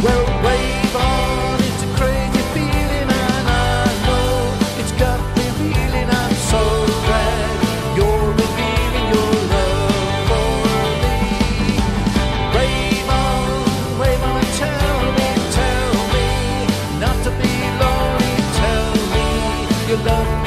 Well, rave on, it's a crazy feeling, and I know it's got me feeling. I'm so glad you're revealing your love for me. Rave on, tell me not to be lonely. Tell me you love me.